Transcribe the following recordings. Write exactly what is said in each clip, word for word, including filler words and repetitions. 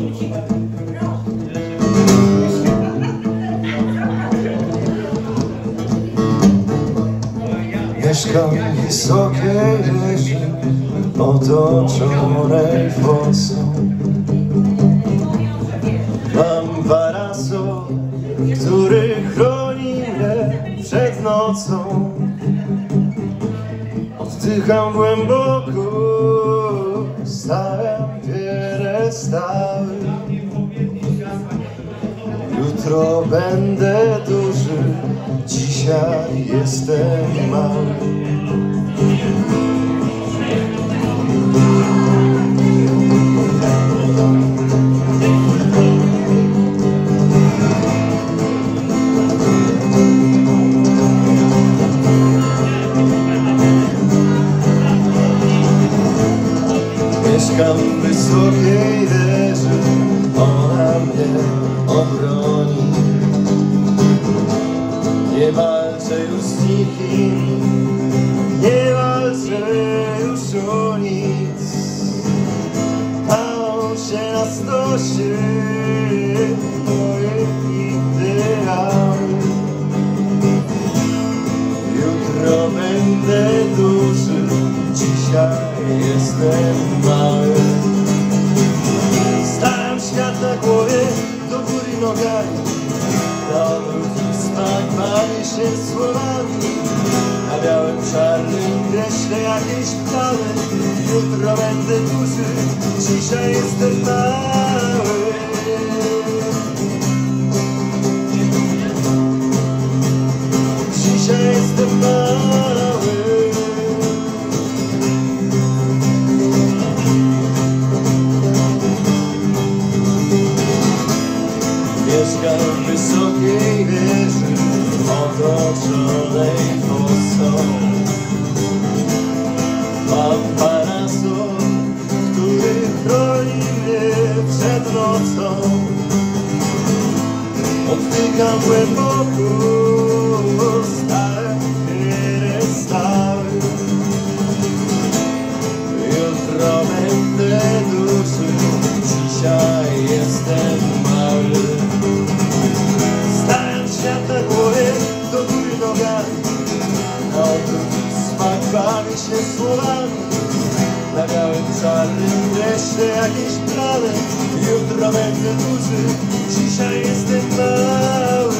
Mieszkam w wysokiej wieży, otoczonej fosą. Mam parasol, który chroni mnie przed nocą. Oddycham głęboko, stawiam wiele stałych. Jutro będę duży, dzisiaj jestem mały. Mieszkam w wysokiej wieży, ona mnie obroni. Nie walczę już z nikim, nie walczę już o nic. A on się na stosie moje ideały. Jutro będę duży, dzisiaj jestem mały. Staram świat na głowie, do góry nogami. Na odwrót i smak bawię się słowami. Na białym, czarnym kreślę jakieś plany. Jutro będę duży, dzisiaj jestem mały. Dzisiaj jestem mały. Mieszkam w wysokiej wieży, otoczonej fosą. Mam parasol, który chroni mnie przed nocą. Oddycham głęboko, staram wiele stałych. Jutro będę duży, dzisiaj jestem mały. Świat na głowie, do góry nogami. Na odwrót smak bawi się słowami. Na białym, czarnym kreślę jakieś plany. Jutro będę duży, dzisiaj jestem mały.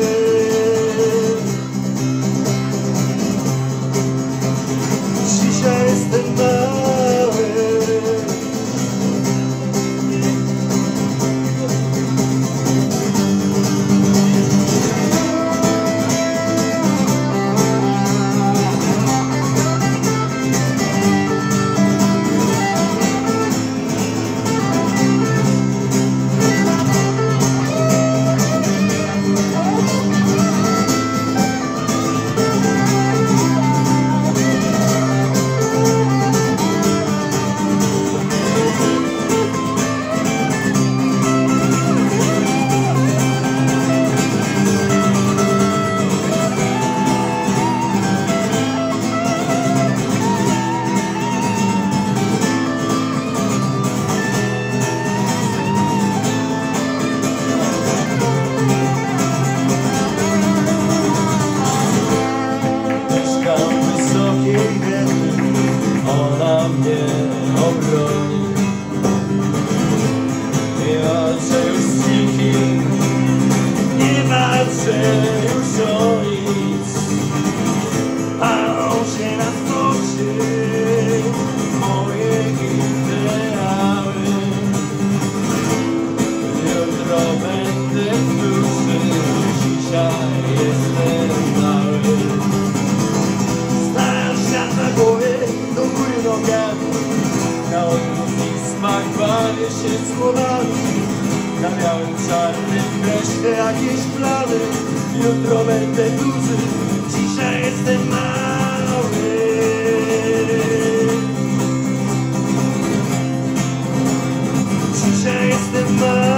Dzisiaj jestem mały. Ona mnie obroni. Nie walczę już z nikim, nie walczę już o nic. A on się na stosie moje ideały. Jutro będę duży, dzisiaj jestem mały. Staram świat na głowie, do góry nogami. Na odwrót i smak bawię się słowami. Na białym, czarnym kreślę jakieś plany. Jutro będę duży, dzisiaj jestem mały. Dzisiaj jestem mały.